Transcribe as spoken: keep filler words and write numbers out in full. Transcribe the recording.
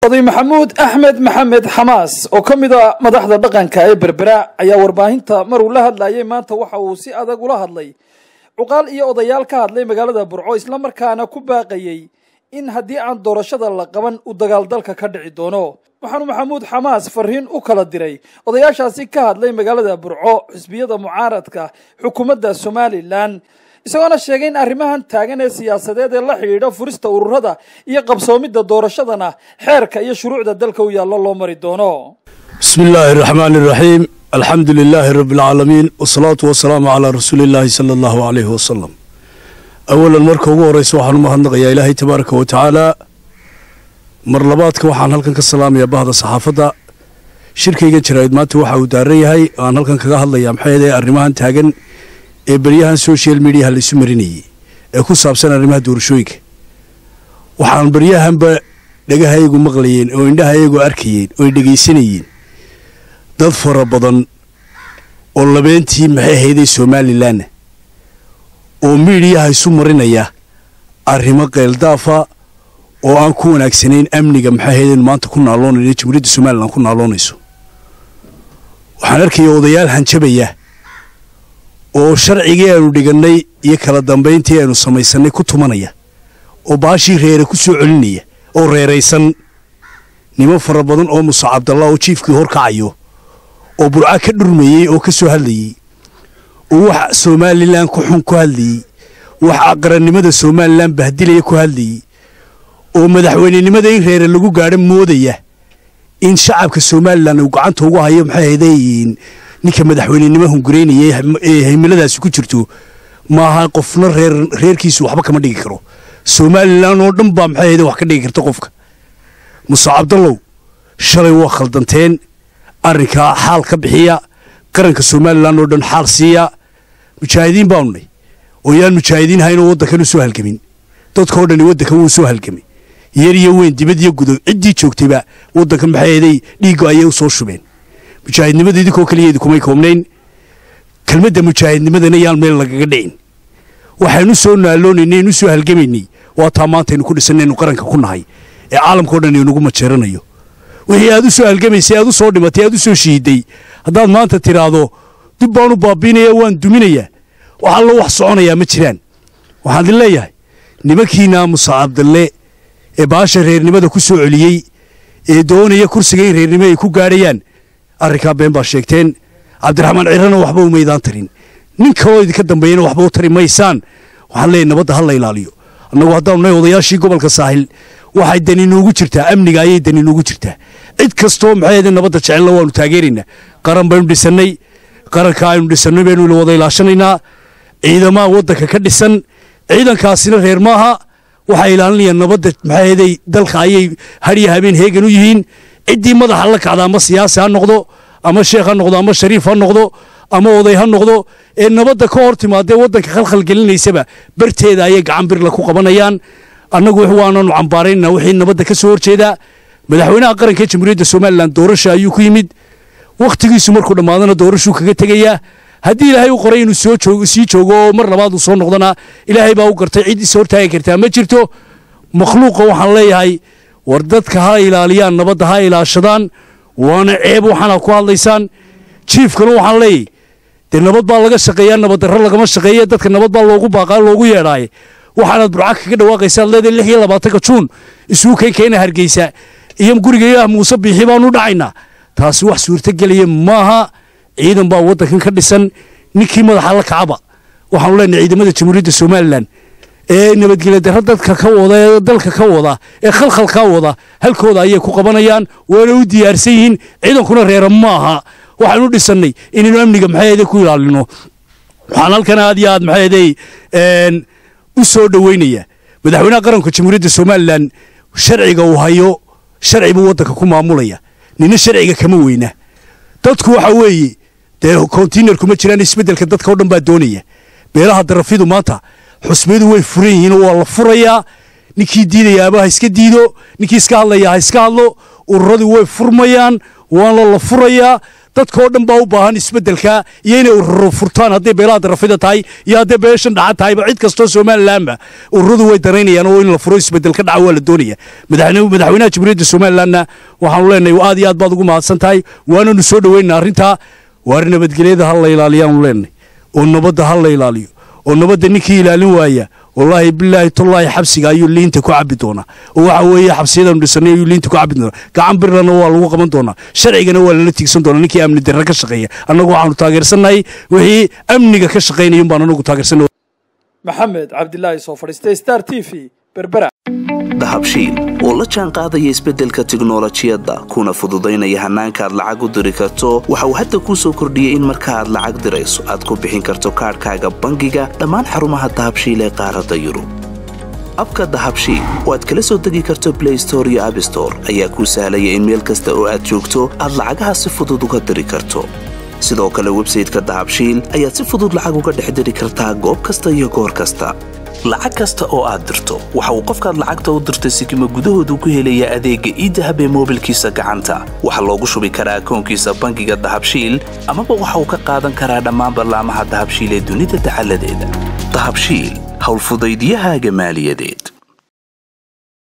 oday maxamuud axmed maxamed xamaas oo ka mid ah madaxda dhaqanka ee berbera ayaa warbaahinta mar uu la hadlayay maanta waxa uu si adag ula hadlay cuqaal iyo odayaal ka hadlay magaalada Burco isla markaana ku baaqayay in haddii aan doorashada la qaban u dagaal dalka ka dhici doono. waxaanu maxamuud xamaas fariin u kala diray odayaashaasi ka hadlay magaalada Burco xisbiyada mucaaradka xukuumadda Somaliland isagoo sheegay in arrimahan taagan ee siyaasadeed ee la xiriira furista ururada iyo qabsoomida doorashadana xeerka iyo shuruucda dalka u yaalo loo mari doono. bismillaahir rahmaanir rahiim alxamdulillaahi rabbil aalamiin wasalaatu wasalaamu ala rasuulillaahi sallallahu alayhi wasallam. awalan marka ugu horeyso waxaan u mahadnaqayaa ilaahay tabaaraka wa tacaala. mar labaadka waxaan halkan ka salaamayaa bahda saxaafadda. shirkayga jirayd maanta waxa uu daaran yahay aan halkan kaga hadlayaa maxay ahayd arrimahan taagan ee baryahan social media la isu marinayay ee ku saabsan arrimaha doorashooyinka. waxaan baryahanba dhagahaygu maqlayeen oo indhahaygu arkayeen oo dhageysanayeen dad fara badan oo labeentii maxay ahayd Somaliland oo meediyaha isu marinaya arrimo qeeldaafa oo aan ku wanaagsanayn amniga maxay ahayd maanta ku naaloonayay Jamhuuriyadda Somaliland ku naaloonayso. waxaan arkay odayaal hanjabaya oo sharciga aanu dhiganay iyo kala dambeyntii aanu samaysanay ku tumanaya oo baashii reere ku soo celinaya oo reeraysan nimo fara badan oo Musa Cabdallah oo chiefkii hor kacayo oo Burca ka dhurmayay oo ka soo hadlayay oo wax Somaliland ku xun ku hadlayay wax aqrannimada Somaliland bahdilay ku hadlayay oo madaxweynenimada in reere lagu gaadhay moodaya in shacabka Somaliland uu gacanta ugu hayo maxay ahaydeen ninka madaxweynenimo hungreynayay ee himiladaas ku jirto maaha qofna reer reerkiisu waxba kama dhigi karo. Somaliland oo dhan baa maxay ahayd wax ka dhigi karta qofka. Musa Cabdallah shalay waa khaldanteen arrinka xaal ka bixiya qaranka Somaliland oo dhan xaal siiya mujaahidiin baa unay oo yaan mujaahidiin hayno waddanka soo halgamin dadka oo dhan waddanka uu soo halgamay yar iyo weyn dibad iyo gudo cidii joogtayba waddanka maxay ahayd dhiigo ayay soo shubeen. mujaahidnimada idinko kaliyeed kuma koobnayn kelmadda mujaahidnimadana yaan meel lagaga dhicin. waxaanu soo naaloonay inuu soo halgamaynay waa taa maanta inuu ku dhisanayno qaranka ku nahay ee caalamka oo dhan inagu majeeranayo. wixii aad u soo halgamaysay aad u soo dhimatay aad u soo shiiday haddaad maanta tiraado dib baan u baabiinaya waan duminayaa waxa la wax soconayaa ma jiraan. waxaan leeyahay nimankiina Musa Cabdalle ee baasha reernimada ku soo celiyay ee doonaya kursiga reernimo ay ku gaarayaan arrinka been baa sheegteen. Cabdiraxmaan Cirana waxba u meedaan tarin nin kale idinka dambeeyana waxba u tari maysaan. waxaan leeyahay nabadda hal la ilaaliyo. annagu haddaan nahay odayaashii gobolka Saaxil waxay dani noogu jirtaa amniga ayay dani noogu jirtaa. cid kastoo maxay ahayd nabadda jecel waanu taageerinaa. qaran baynu dhisanay qaranka aynu dhisanay baynu la wada ilaashanaynaa. ciidamada waddanka ka dhisan ciidankaasina reer maaha waxay ilaalinayaan nabadda maxay ahayd dalka ayay hariya habeen heegan u yihiin. ciddii madaxa la kacda ama siyaasi ha noqdo ama sheekh ha noqdo ama shariif ha noqdo ama oday ha noqdo ee nabadda ka hor timaadee waddanka khalkhal gelinaysaba barteeda ayay gacan bir la ku qabanayaan. annagu waxaanu cambaaraynaa wixii nabadda ka soo horjeeda. madaxweynaha qaranka ee Jamhuuriyadda Somaliland doorasho ayuu ku yimid waqtigiisu markuu dhamaadana doorasho kaga tagayaa. haddii ilaahay u qoray inuu soo joogo sii joogo mar labaad uu soo noqdana ilaahay baa u gartay cid is hortaagi kartaa ma jirto. makhluuqa waxaan leeyahay war dadka ha ilaaliyaan nabadda ha ilaashadaan waana ceeb waxaana ku hadlaysaan. chiefkana waxaan leeyahay dee nabad baa laga shaqeeyaa nabad darro lagama shaqeeyo dadka nabad baa loogu baaqaa loogu yeedhaay. waxaanaad Burca kaga dhawaaqaysaa leedahay lix iyo labaatanka Juun isugu keenkeena Hargeysa iyo guriga Ilaah Muuse Biixi baanu dhacaynaa. taasi wax suurta gelaya maaha. ciidan baa waddankan ka dhisan ninkii madaxa la kacaba waxaanu leenahay ciidamada Jamhuuriyadda Somaliland ee nabadgelyo darro dadka ka wada ee dalka ka wada ee khalkhal ka wada halkooda ayay ku qabanayaan waana u diyaarsan yihiin. ciidankuna reer maaha waxaanu dhisanay inaynu amniga maxay ahayd ku ilaalino. waxaan halkan aad iyo aad maxay ahayd een u soo dhaweynaya madaxweynaha qaranka Jamhuuriyadda Somaliland sharciga uu hayo sharciga waddanka ku maamulaya nina sharciga kama weyna. dadku waxa weeye dee container kuma jiraan isbedelka dadka oo dhan baa doonaya. beelaha darafidu maanta xusmeedu way furan yihiin oo waa la furayaa. ninkii diidaya abaha iska diido ninkii iska hadlaya ha iska hadlo. ururadu way furmayaan waana la furayaa. dadkoo dhan baa u baahan isbeddelka iyo inay ururo furtaan hadday beelaha rafida tahay iyo hadday beeshan dhaca tahayba cid kastoo somalilanba ururadu way daraynayaan oo in la furo isbeddel ka dhaca waa la doonaya madaxweynaha jamhuuriyadda somalilanna waxaanu leenahay aad iyo aad baad ugu mahadsan tahay waananu soo dhaweynaa arrintaa waar nabadgelyada ha la ilaaliyaanu leenahay oo nabadda ha la ilaaliyo oo nabadda ninkii ilaalin waaya wallaahi bilaahi tullaahi xabsiga ayuu liinta ku cabbi doonaa oo waxa weeye xabsiyadanu dhisanay ayuu liinta ku cabbi doonaa gacan birlana waa lagu qaban doonaa sharcigana waa lala tiigsan doonaa ninkii amni darra ka shaqeeya annagu waxaanu taageersannahay wixii amniga ka shaqaynaya un baan anagu taageersannahay maxamed cabdilaahi soo fadhiistay star t v berbera dahabshiil oo la jaan qaadaya isbeddelka tiknoolajiyadda kuna fududaynaya hannaanka aad lacag u diri karto waxa uu hadda kuu soo kordhiyey in marka aad lacag dirayso aad ku bixin karto kaadhkaaga bangiga dhammaan xarumaha dahabshiil ee qaaradda yurub abka dahabshiil oo aad kala soo degi karto blay store iyo abstore ayaa kuu sahlaya in meel kasta oo aad joogto aad lacagaha si fudud uga diri karto sidoo kale websayteka dahabshiil ayaad si fudud lacag uga dhex diri kartaa goob kasta iyo goor kasta lacag kasta oo aad dirto waxa uu qofkaad lacagta u dirtay sikima gudahoodu ku helayaa adeegga iidahab ee moobilkiisa gacanta waxaa loogu shubi karaa akoonkiisa bangiga dahabshiil amaba waxa uu ka qaadan karaa dhammaan ballaamaha dahabshiil ee dunida dacaladeeda dahabshiil howlfudaydiyahaaga maaliyadeed